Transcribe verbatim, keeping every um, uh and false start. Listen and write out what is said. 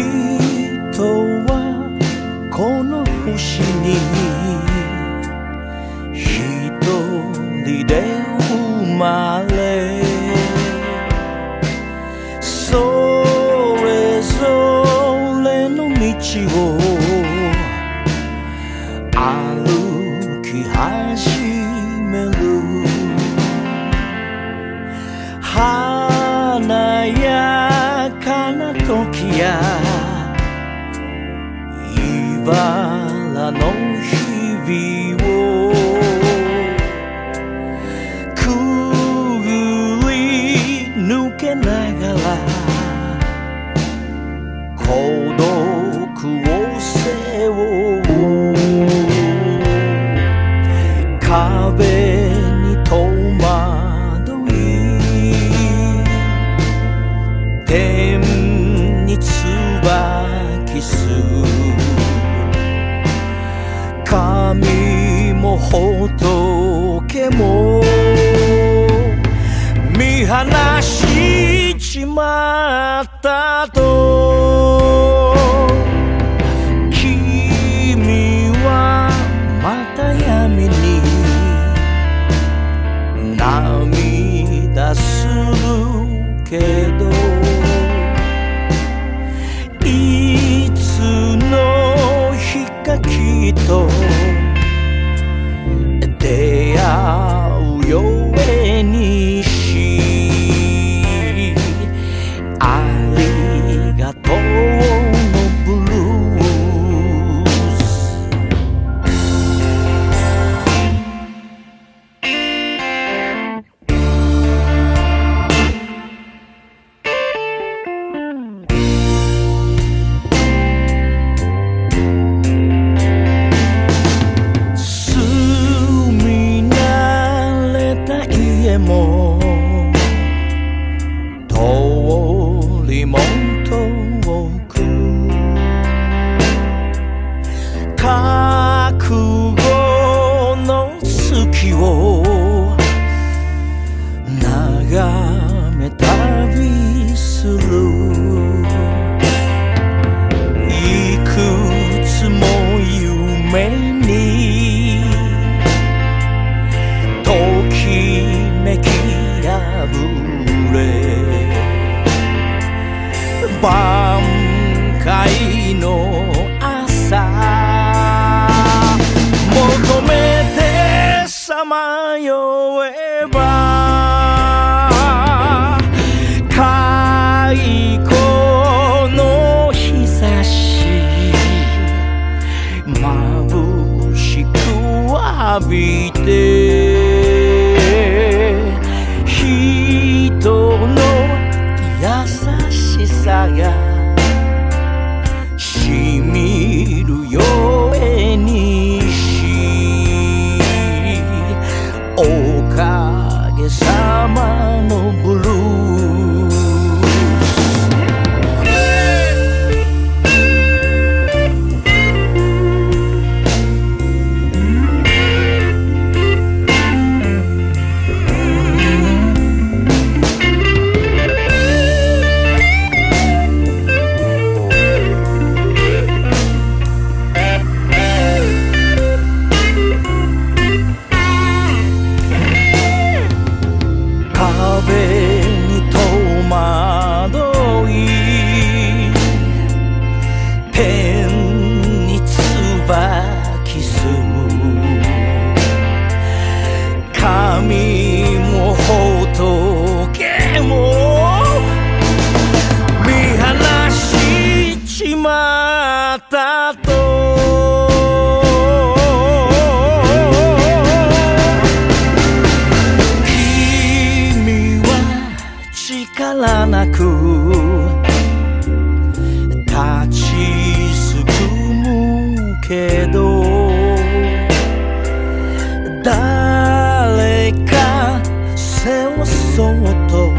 はこの星に一人で生まれ、それぞれの道を歩き始める。華やかな時や茨の日々をくぐり抜けながら孤独を背負う。壁に戸惑い天に椿す神も仏も見放しちまったと、君はまた闇に涙するけど、いつの日かきっと出会うようにし、ありがとうのブルース。住み慣れた家も通りも遠く、覚悟の月を眺め旅する。いくつも夢にときめき破れ、挽回の朝求めてさまよえば、太鼓の日差し眩しく浴びて、人の優しさがしみるようにし、おかげさまのブルース。壁に戸惑い天に椿す神も仏も見放しちまったと、力なく立ちすくむけど、誰か背をそっと